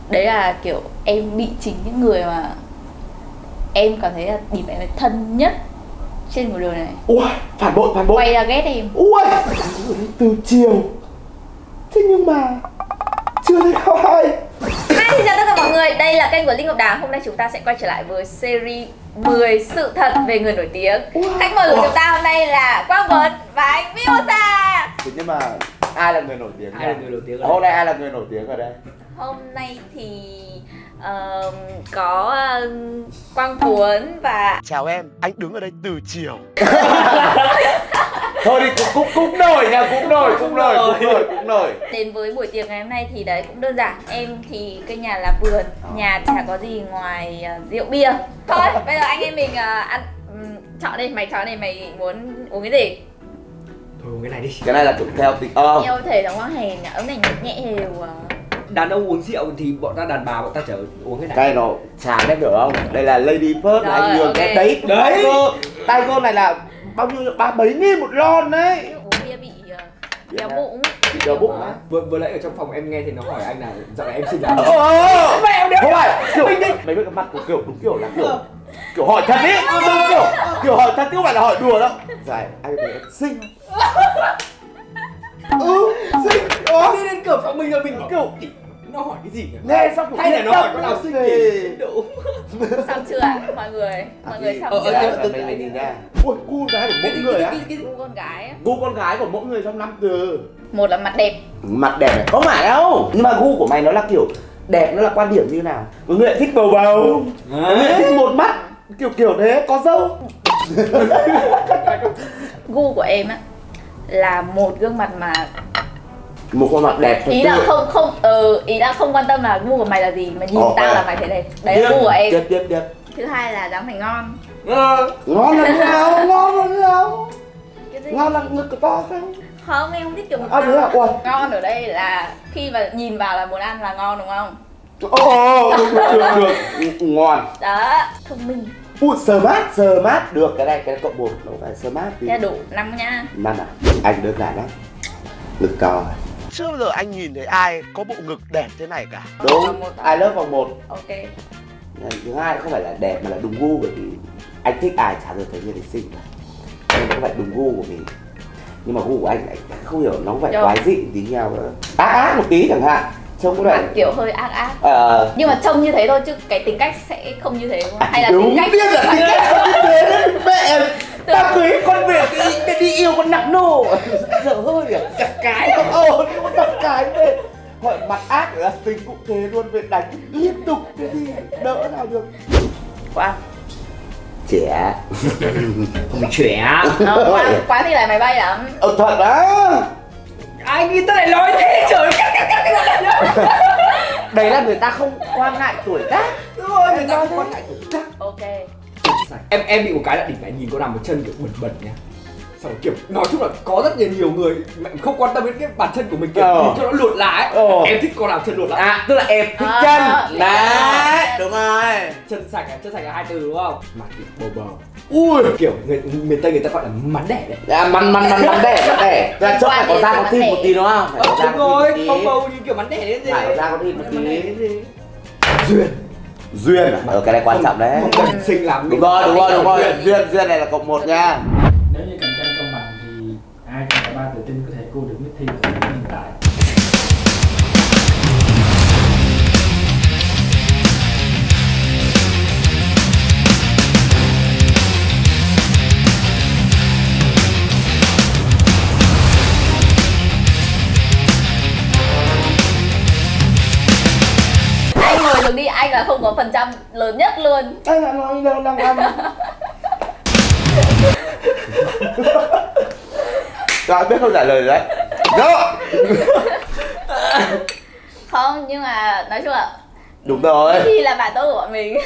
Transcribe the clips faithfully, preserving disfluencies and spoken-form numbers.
Đấy là kiểu em bị chính những người mà em cảm thấy là điểm em thân nhất trên cuộc đời này. Ui, phản bội, phản bội. Quay ra ghét em. Ui, từ chiều. Thế nhưng mà chưa thấy có ai. Hi, xin chào tất cả mọi người, đây là kênh của Linh Ngọc Đào. Hôm nay chúng ta sẽ quay trở lại với series mười sự thật về người nổi tiếng. Khách mời của chúng ta hôm nay là Quang Vấn và anh Mimosa. Thế nhưng mà ai là người nổi tiếng? Ai là người nổi tiếng ở Hôm nay ai là người nổi tiếng ở đây? Hôm nay thì uh, có uh, Quang Vấn và... Chào em, anh đứng ở đây từ chiều. Thôi đi, cũng, cũng, cũng nổi nha, cũng nổi, cũng nổi, cũng nổi, cũng nổi. Đến với buổi tiệc ngày hôm nay thì đấy cũng đơn giản. Em thì cây nhà là vườn, nhà chả có gì ngoài uh, rượu bia. Thôi, bây giờ anh em mình uh, ăn, um, chọn đi, mày chọn đi, mày muốn uống cái gì? Thôi uống cái này đi. Cái này là kiểu theo tình ờ. Theo thể nó hoang hèn, ấm này nhẹ nhẹ đều. Uh... Đàn ông uống rượu thì bọn ta đàn bà bọn ta chở uống cái này. Cái nó chán em hiểu không? Đây là Lady First, là anh nhường okay. em đấy. Đấy. Tiger này là bao nhiêu, ba mấy nghìn một lon đấy. Uống bia bị uh, béo bụng. Bị béo bụng á. Vừa vừa nãy ở trong phòng em nghe thì nó hỏi anh là dạo này em xinh lắm. Ờ. Mẹ em đéo. Không phải, kiểu mày biết cái mặt của kiểu đúng kiểu là kiểu kiểu hỏi thật ý, đúng kiểu kiểu hỏi thật chứ không phải là hỏi đùa đâu. Giải anh thấy em xinh. Ừ, xinh. Đó. Đi đến cửa phòng mình rồi mình kiểu nó hỏi cái gì nhỉ? Nghe xong hay là nó hỏi con nào xinh thì đủ. Xong chưa ạ? Mọi người, mọi người xong Ờ, chưa? ờ, Mày mày nhìn ra. Ui, gu con gái của mỗi người á. Gu con gái á. Gu con gái của mỗi người trong năm từ. Một là mặt đẹp. Mặt đẹp này không phải đâu. Nhưng mà gu của mày nó là kiểu đẹp, nó là quan điểm như nào? Có người thích bầu bầu, có người thích một mắt kiểu kiểu thế, có dâu. Gu của em á là một gương mặt mà một khuôn mặt đẹp. Ý là không không ừ, ý là không quan tâm là gu của mày là gì mà nhìn Ồ, tao à. là mày thấy đẹp. Đấy là gu của em. Tiếp tiếp tiếp. Thứ hai là dáng phải ngon. Ờ. Ngon là nào, ngon là nào. Cái gì? Ngon là ngực của to không? Không, em không thích kiểu ngực À, to. thế à? Ui. Ngon ở đây là khi mà nhìn vào là muốn ăn là ngon đúng không? Ồ, được, được, được, ngon. Đó, thông minh. Ui, smart, smart, được, cái này, cái này cộng một, nó phải smart thì... Thế là đủ, năm nhá. Năm à? Anh đơn giản lắm. Ngực to. Chưa bao giờ anh nhìn thấy ai có bộ ngực đẹp thế này cả. Đúng, I love vòng một. Ok. Thứ hai không phải là đẹp mà là đúng gu, bởi vì anh thích ai chả được thấy người đấy xinh cả. Nên nó không phải đúng gu của mình. Nhưng mà gu của anh, anh không hiểu nó phải quái dị tí nhau nữa. Ác ác một tí chẳng hạn. Trông có vẻ kiểu hơi ác ác. Ờ... Nhưng mà trông như thế thôi chứ cái tính cách sẽ không như thế đúng không? À, hay là đúng tính cách biết là tính cách không như thế đấy mẹ. Tao cưới con về cái đi yêu con nặng nổ. Dở hơi à, chặt cái không ồ, con chặt cái về. Hỏi mặt ác là tình cũng thế luôn, về đánh liên tục thế thì đỡ nào được. Quang. Trẻ. Không trẻ. Ờ, Quang, Quang thì lại máy bay lắm. Ờ thật á. Anh nghĩ tao lại nói thế trời. Đấy là người ta không quan ngại tuổi tác. Đúng rồi, người ta không quan ngại tuổi tác. Ok. Em em bị một cái là đỉnh này nhìn có nằm một chân kiểu bẩn bẩn nha. Xong kiểu nói chung là có rất là nhiều người không quan tâm đến cái bàn chân của mình kiểu ờ. nhìn cho nó luột lá ấy. Ờ. Em thích con nào chân luột lá. À, tức là em thích À, chân. Đấy, đúng rồi. Chân sạch à, chân sạch là hai từ đúng không? Mặt thì bầu bầu. Ui, Kiểu người miền Tây người ta gọi là mắn đẻ đấy. à, mắn mắn mắn mắn đẻ, mắn đẻ. Ra chỗ phải có da có thịt một tí đúng không? Phải có da Đúng có rồi, thịt bầu một tí. bầu như kiểu mắn đẻ đấy gì. Phải có da có thịt một tí. Duyên. Duyên à? Ờ, cái này quan trọng đấy. Không cần xinh lắm. Đúng rồi, đúng rồi, đúng rồi. Duyên, duyên này là cộng một nha. Nếu như cạnh tranh công bằng thì ai trong cả ba tự tin có thể cua được Miss Thi của thời điểm hiện tại? Anh ngồi được đi, anh là không có phần trăm lớn nhất luôn. Anh là nói đâu đang ăn. Rồi, biết không trả lời rồi đấy. Rồi. Không, nhưng mà nói chung là Đúng rồi. Thi là bạn tốt của bọn mình.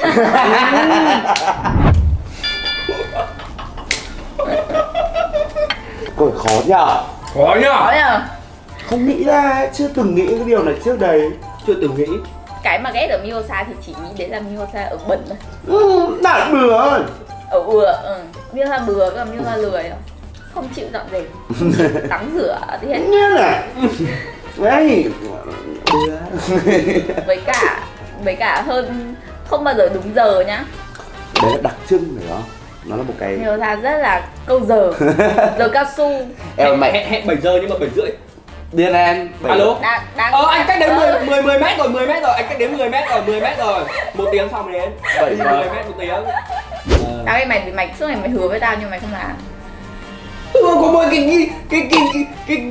Câu hỏi khó nhờ. Khó nhá. Khó nhờ. Không nghĩ ra, chưa từng nghĩ cái điều này trước đây. Chưa từng nghĩ. Cái mà ghét ở Mimosa thì chỉ nghĩ đến là Mimosa ở bẩn thôi. Ừ, đã bừa. Ở ừa, ừ. Mimosa bừa, còn Mimosa lười à? Không chịu dọn dẹp, tắm rửa thì hết. Nghe này. Đấy. Với cả với cả hơn không bao giờ đúng giờ nhá. Đấy là đặc trưng phải không? Nó là một cái Nhiều ra rất là câu giờ. Giờ cao su. em mày hẹn hẹn bảy giờ nhưng mà bảy rưỡi. điên em. Alo. Đang, đang Ờ anh cách đến mười mười mười mét rồi, mười mét rồi, anh cách đến mười mét rồi, mười mét rồi. Một tiếng sau mới đến. Bảy giờ. mười mét một tiếng. Tao cái mày bị mày suốt ngày mày hứa với tao nhưng mày không làm. Ừ, có mỗi cái cái cái cái cái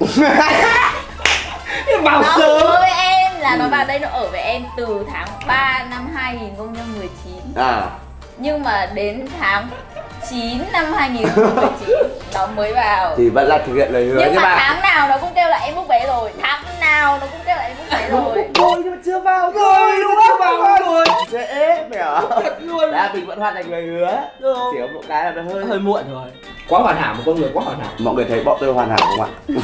cái vào Nó sớm. hứa với em là nó vào đây nó ở với em từ tháng ba năm hai nghìn không trăm mười chín. À. Nhưng mà đến tháng chín năm hai nghìn không trăm mười chín nó mới vào. Thì vẫn là thực hiện lời hứa Nhưng, nhưng mà, mà tháng nào nó cũng kêu là em book vé rồi. Tháng nào nó cũng kêu là em book vé rồi. rồi nhưng mà chưa vào Rồi, đúng chưa vào rồi. Dễ mẹ ạ. Thật luôn. Đã mình vẫn hoàn thành lời hứa. Chỉ có một cái là nó hơi Hơi muộn rồi. Quá hoàn hảo, một con người quá hoàn hảo. mọi người thấy bọn tôi hoàn hảo không ạ?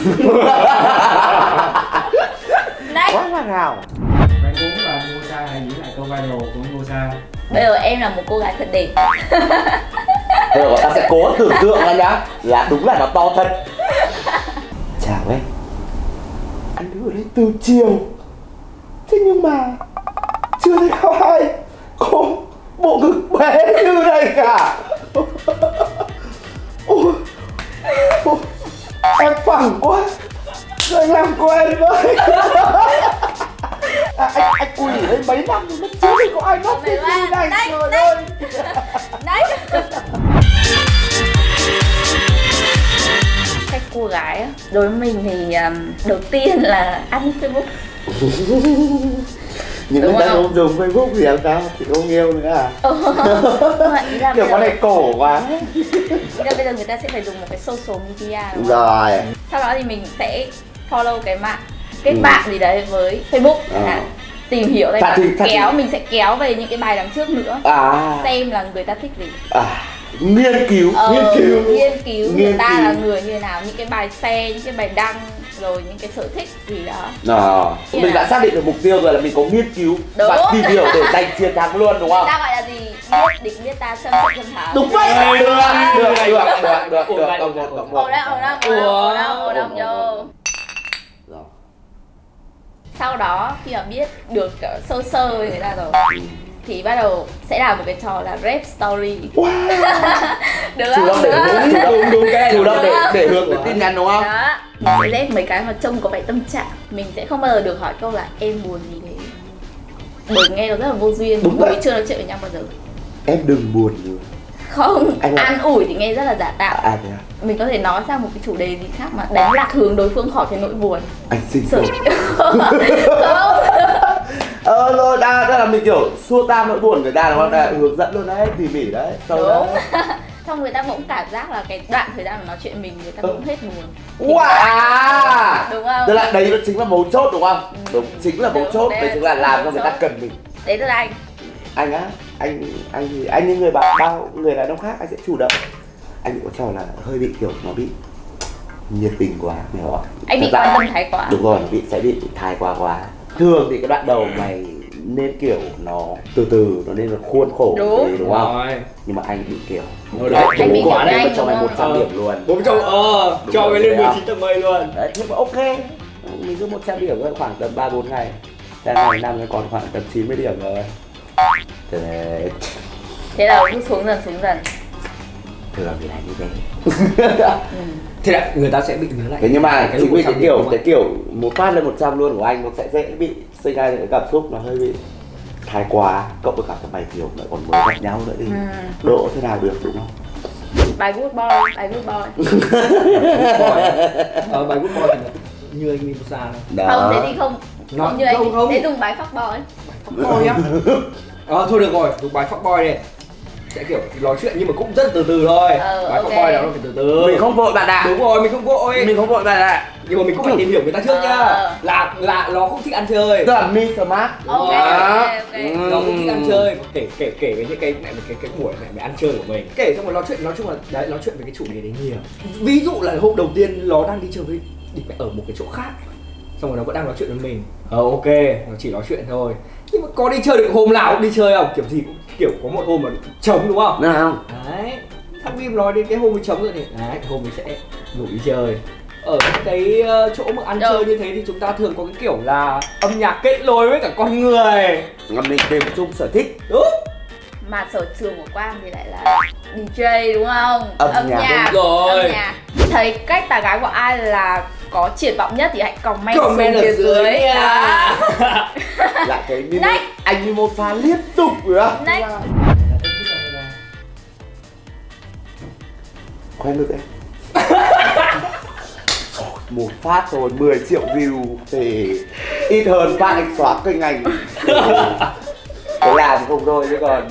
Đấy. Quá hoàn hảo. Bạn muốn là Ngô Sa hay diễn lại câu viral của Ngô Sa? Bây giờ em là một cô gái thật đẹp. Bây giờ ta sẽ cố tưởng tượng ra nhá. Là đúng là nó to thật. Chào em. Anh đứng ở đây từ chiều. Thế nhưng mà chưa thấy có ai có bộ ngực bé như này cả. Ôi, ôi, em phẳng quá. Sao anh làm quen với. À, anh, anh quỳ ở đây mấy năm rồi, chưa thấy có ai nốt cái gì này. Đấy, Trời đấy. ơi. Đấy. Cách cô gái á, đối với mình thì um, đầu tiên là ăn Facebook. Những Đúng người đàn không? ông dùng Facebook thì làm sao? Thì không yêu nữa à? Nhưng mà ý là Kiểu bây con giờ, này cổ quá. ý là bây giờ người ta sẽ phải dùng một cái social media đúng không? Rồi. Sau đó thì mình sẽ follow cái mạng kết Ừ. bạn gì đấy với Facebook. Ờ. À, tìm hiểu đây Thật và thì- thật thì- kéo mình sẽ kéo về những cái bài đằng trước nữa, À, xem là người ta thích gì. à nghiên cứu, Ờ, nghiên cứu. nghiên cứu người Nghiên ta cứu. là người như thế nào, những cái bài share, những cái bài đăng, rồi những cái sở thích gì đó. Ờ, Như mình nào? đã xác định được mục tiêu rồi là mình có nghiên cứu Đúng. và tìm hiểu để giành chiến thắng luôn đúng Người không? ta gọi là gì? Biết địch biết ta, chân trận chân thắng. Đúng vậy. Được, Được, được, được, được, được, được, được, Ủa, được, lại, cộng ủa, một, ủa, cộng Ồ một. đâu, ồ đâu, ồ đâu, ồ đâu, ồ đâu, vô. Rồi. Sau đó khi mà biết được uh, sơ sơ với người ta rồi thì bắt đầu sẽ làm một cái trò là rap story. Wow. Được Chủ không? động để Được không? hướng, chủ động đúng cái này chủ động để Được. để hướng đến tin nhắn đúng không? Đó, mình sẽ rap mấy cái mà trông có vẻ tâm trạng. Mình sẽ không bao giờ được hỏi câu là em buồn gì thế, bởi nghe nó rất là vô duyên. Đúng Bởi vậy. vì chưa nói chuyện với nhau bao giờ. Em đừng buồn nữa. Không, Anh là- an ủi thì nghe rất là giả tạo. À thế à? Mình có thể nói sang một cái chủ đề gì khác mà đánh lạc hướng đối phương khỏi cái nỗi buồn. Anh xin Sợ. lỗi. Không. Ờ rồi, đa đó là mình kiểu xua tan nỗi buồn người ta đúng không? Đây là hướng dẫn luôn đấy, tỉ mỉ đấy, sâu Đúng. đấy. Xong người ta cũng cảm giác là cái đoạn thời gian mà nói chuyện mình người ta cũng hết buồn. Wow. Đúng không? Tức là đấy nó chính là mấu chốt đúng không? Ừ. Đúng, chính là mấu Đúng, chốt, đấy đấy là chính là chính là làm cho mấu người ta chốt. cần mình. Đấy là anh. Anh á, anh anh thì anh như người bạn bao người đàn ông khác anh sẽ chủ động. Anh bị có trò là hơi bị kiểu nó bị nhiệt tình quá, mày hiểu không? Anh bị Thật ra- quan tâm thái quá. Đúng rồi, nó bị sẽ bị thái quá quá. Thường thì cái đoạn đầu mày nên kiểu nó từ từ, nó nên là khuôn khổ Đúng. tí, đúng không? Rồi. Nhưng mà anh bị kiểu Rồi đấy, Anh bị bố kiểu quả đấy nhanh, cho mày đúng một không? trăm Ờ. điểm luôn. Bố cho ờ Đúng cho rồi, cái lên đấy mười không? chín tầng mây luôn. Đấy, nhưng mà ok. Mình cứ một trăm điểm thôi, khoảng tầm ba bốn ngày. Sang ngày năm nó còn khoảng tầm chín mươi điểm rồi. Thế Thế là cứ xuống dần xuống dần. thường thì là như thế. Ừ. Thế là người ta sẽ bị nhớ lại. Thế nhưng mà cái chính vì lúc cái một trăm kiểu điểm cái kiểu một phát lên một trăm luôn của anh nó sẽ dễ bị sinh ra những cái cảm xúc nó hơi bị thái quá, cộng với cả cái bài kiểu lại còn mới gặp nhau nữa đi. Ừ. Độ thế nào được đúng không? Bài good boy, bài good boy. Boy. Ờ bài good boy thì nó như anh Mimosa thôi. Đó. Không, thế thì không. Nó- Không như anh. không, không. Thế dùng bài fuck boy. Boy á. Ờ thôi được rồi, dùng bài fuck boy đi. Sẽ kiểu nói chuyện nhưng mà cũng rất từ từ thôi. Ờ, Bài ok. fuck boy đó nó phải từ từ. Mình không vội bạn ạ. Đúng rồi, mình không vội. Mình không vội bạn ạ. Nhưng mà mình cũng phải tìm hiểu người ta trước nhá. Ờ. Là là nó cũng thích ăn chơi. Tức là me smart. Ok, Đó. ok, ok. Ừ. Nó cũng thích ăn chơi, kể kể kể về những cái cái cái, cái buổi này về ăn chơi của mình. Kể xong rồi nói chuyện, nói chung là đấy, nói chuyện về cái chủ đề đấy nhiều. Ví dụ là hôm đầu tiên nó đang đi chơi với đi ở một cái chỗ khác, xong rồi nó vẫn đang nói chuyện với mình. Ờ ok, nó chỉ nói chuyện thôi. Nhưng mà có đi chơi được hôm nào cũng đi chơi không? Kiểu gì cũng kiểu có một hôm mà trống đúng không? Đúng không? Đấy. Xong phim nói đến cái hôm mới trống rồi thì đấy, cái hôm mình sẽ rủ đi chơi. ở cái chỗ mà ăn Đâu? chơi như thế thì chúng ta thường có cái kiểu là âm nhạc kết nối với cả con người. Mình tìm chung sở thích. Đúng. Mà sở trường của Quang thì lại là đi jay đúng không? Âm nhạc, đúng rồi. Âm nhạc. Thấy cách tán gái của ai là có triển vọng nhất thì hãy comment, Comment xuống ở phía dưới dưới. nha. Đó. Lại thấy Mimo, Next. anh Mimosa liên tục rồi á. Next. Khoan được em. Một phát rồi mười triệu view thì ít hơn phát anh xóa kênh anh. Có làm không thôi chứ còn.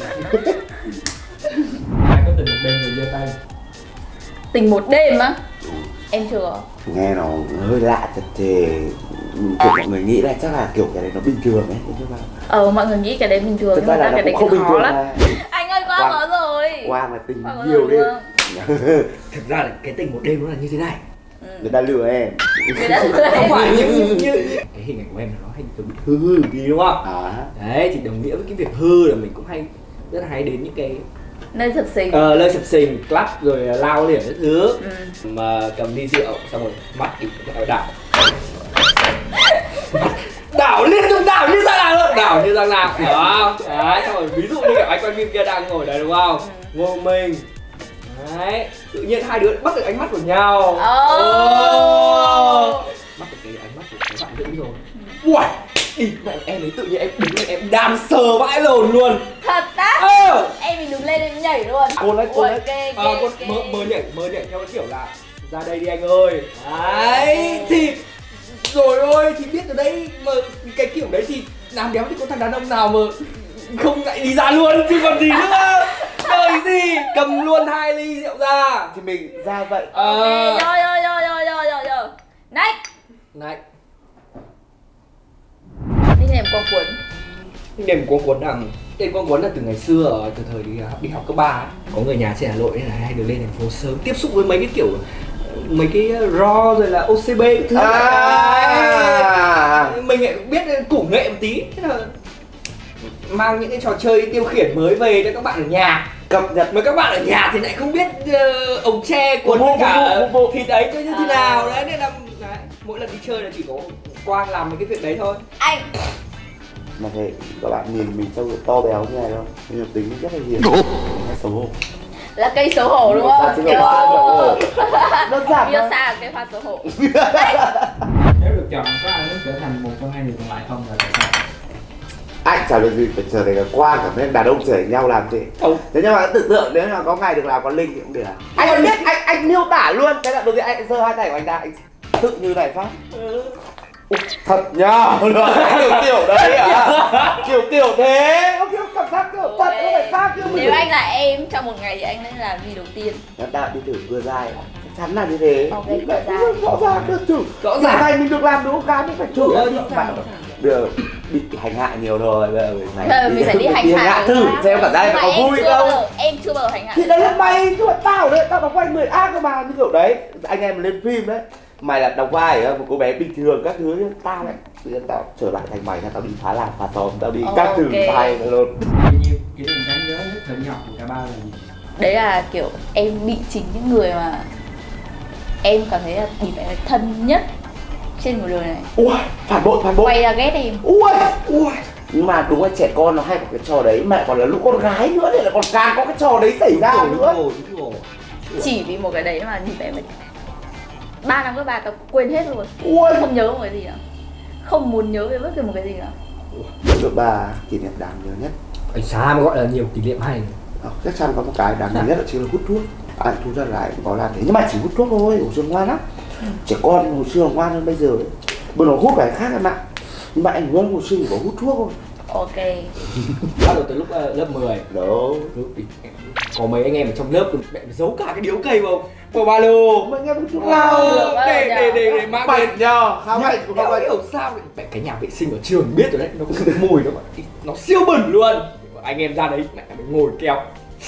Ai có tình một đêm rồi giơ tay. Tình một đêm á? Em chưa. Nghe nó hơi lạ thật thì kiểu mọi người nghĩ là chắc là kiểu cái đấy nó bình thường ấy nhưng mà Ờ mọi người nghĩ cái đấy bình thường thực nhưng mà ra là ra nó cái đấy cũng không cũng bình khó thường lắm. mà. Anh ơi Quang Quang- có rồi. Quang là tình Quang có nhiều rồi đi. đúng không? Thực ra là cái tình một đêm nó là như thế này. Người ta lừa em. Người ta lừa Không em. phải như, như, như cái hình ảnh của em nó hay kiểu bị hư hư tí đúng không? À. Đấy thì đồng nghĩa với cái việc hư là mình cũng hay rất là hay đến những cái Nơi sập sình. ờ, nơi sập sình, club rồi lao liền cái thứ Ừ. mà cầm ly rượu xong rồi mắt thì đảo đảo đảo liên tục đảo như răng nào luôn, đảo như răng nào đó. Đấy xong rồi ví dụ như kiểu anh quay phim kia đang ngồi đấy đúng không, ngồi một mình đấy tự nhiên hai đứa bắt được ánh mắt của nhau. Oh. Oh. Bắt được cái ánh mắt của cái bạn nữ rồi. Uầy, đi mẹ em ấy tự nhiên em đứng lên em đam sờ vãi lồn luôn. Thật á? Ờ. Em mình đứng lên em nhảy luôn. Cô lấy cô lấy. Ok, ok, Ờ, con ok. mơ, mơ nhảy, mơ nhảy theo cái kiểu là ra đây đi anh ơi. Đấy, thì rồi ôi, thì biết ở đây mà cái kiểu đấy thì làm đéo thì có thằng đàn ông nào mà không lại đi ra luôn chứ còn gì nữa. Đời gì, cầm luôn hai ly rượu ra. Thì mình ra vậy. Ờ. Ok, rồi rồi rồi rồi rồi rồi rồi. Next. Này, Đi nệm quang cuốn. đêm quang cuốn là đêm quang cuốn là từ ngày xưa ở từ thời đi học đi học cấp ba ấy. Có người nhà trên Hà Nội nên là hay được lên thành phố sớm tiếp xúc với mấy cái kiểu mấy cái raw rồi là ô xê bê cái thứ À. này. Mình lại biết củ nghệ một tí, thế là mang những cái trò chơi tiêu khiển mới về cho các bạn ở nhà. Cập nhật. Mà các bạn ở nhà thì lại không biết uh, ống tre cuốn Vô, với vô, cả vô, vô, vô. thịt ấy như thế À. nào đấy, nên là đấy, mỗi lần đi chơi là chỉ có Quang làm mấy cái việc đấy thôi. Anh. Mà thế các bạn nhìn mình trông to béo như này không? Nhưng mà tính rất là hiền. Nó xấu hổ. Là cây xấu hổ đúng Dạ, không? xin lỗi, xấu hổ. Đơn giản Yêu thôi. xa là cây hoa xấu hổ. Nếu được chọn có ai muốn trở thành một trong hai người còn lại không là tại sao? Anh chả được gì phải trở thành là Quang cả, nên đàn ông trở thành nhau làm gì. Không. Thế nhưng mà tưởng tượng nếu mà có ngày được làm con Linh thì cũng được. Anh còn biết anh anh miêu tả luôn. Thế là đầu tiên anh giơ hai tay của anh ra, anh tự như này phát. Ui, thật nhá, kiểu kiểu đấy à, kiểu kiểu thế, có kiểu cảm giác kiểu thật, không phải khác chứ mình. Nếu anh là em trong một ngày thì anh nên làm gì đầu tiên? Chúng ta đi thử vừa dài, chắc chắn là như thế. Ok, vừa dài. Rõ ràng được thử, Rõ ràng. này mình được làm đúng không? Cái mình phải thử. Ờ, rõ ràng, Bạn rõ ràng. được bị hành hạ nhiều rồi, bây giờ mình phải Bây giờ mình phải đi hành hạ thử người ta. xem cảm giác Nhưng nó mà có em vui chưa không. bao giờ- Em chưa bao giờ hành hạ. Thì đấy là mày, chứ mà tao đấy, tao đóng vai người ác cơ mà, như kiểu đấy, anh em lên phim đấy. Mày là đóng vai ở một cô bé bình thường các thứ chứ tao lại tự nhiên tao trở lại thành mày, tao đi phá làng phá xóm, tao đi các thứ Ok. thay luôn. Bao nhiêu kỷ niệm đáng nhớ nhất thời đi học của cả ba là gì? Đấy là kiểu em bị chính những người mà em cảm thấy là bị phải thân nhất trên một đời này Ui, phản bội, phản bội. quay ra ghét em. Ui, ui. Nhưng mà đúng là trẻ con nó hay có cái trò đấy, mẹ còn là lúc con gái nữa thì là còn càng có cái trò đấy xảy ra Đúng nữa. rồi, đúng rồi. Chỉ vì một cái đấy mà nhìn em ba năm cấp ba tao quên hết luôn. Ui. Không nhớ một cái gì nữa, không muốn nhớ về bất kỳ một cái gì nữa. Được bà kỷ niệm đáng nhớ nhất. Anh xa mới gọi là nhiều kỷ niệm hay. Ờ, chắc chắn có một cái đáng nhớ nhất là chính là hút thuốc. À, thu ra lại cũng có làm thế, nhưng mà chỉ hút thuốc thôi, hồi xưa ngoan lắm. Trẻ con hồi xưa ngoan hơn bây giờ ấy. Bây giờ hút cái khác em ạ. Nhưng mà anh ngoan hồi xưa chỉ có hút thuốc thôi. Ok. Bắt đầu từ lúc uh, lớp mười. Đó. Có mấy anh em ở trong lớp mẹ giấu cả cái điếu cây vào vào ba lô. Mà anh em hút thuốc Wow. nào? Để để để để mang Bệnh lên. nhờ, khá bệnh của các Đéo bạn. hiểu sao lại- mẹ cái nhà vệ sinh ở trường biết rồi đấy, nó cũng có mùi nó nó siêu bẩn luôn. Anh em ra đấy mẹ mình ngồi kéo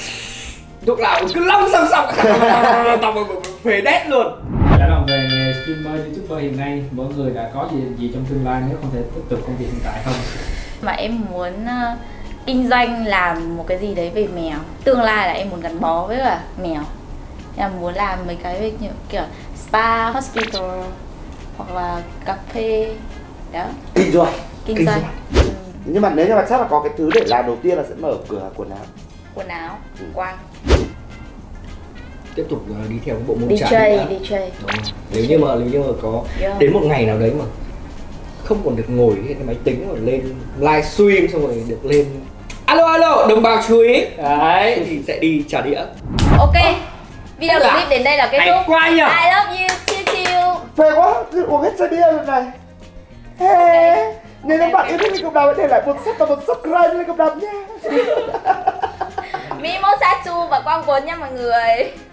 thuốc lào cứ long xong xong tao phế đét luôn. Đã lòng về nghề streamer, youtuber hiện nay, mỗi người đã có gì gì trong tương lai nếu không thể tiếp tục công việc hiện tại không? Mà em muốn uh, kinh doanh làm một cái gì đấy về mèo. Tương lai là em muốn gắn bó với cả mèo. Em muốn làm mấy cái về kiểu, kiểu spa, hospital hoặc là cà phê đó, Kinh doanh. kinh Kinh doanh. doanh. Ừ, Nhưng mà nếu như mà chắc là có cái thứ để làm đầu tiên là sẽ mở cửa hàng quần áo. quần áo, quang, Tiếp tục uh, đi theo cái bộ môn đi chạy chơi, nữa. đi chơi. Đúng rồi. Nếu như mà nếu như mà có Yeah. đến một ngày nào đấy mà không còn được ngồi cái máy tính rồi lên livestream xong rồi được lên alo alo đồng bào chú ý đấy thì sẽ đi trả đĩa. Ok, video Dạ. clip đến đây là kết Hay thúc. quá nhỉ? I love you, chill chill. Phê quá, cứ uống hết chai bia rồi này. Hey, nếu các bạn yêu thích kênh Cộng Đồng hãy để lại một sub và một subscribe lên Cộng Đồng nha. Mimo Sachu và Quang Quấn nha mọi người.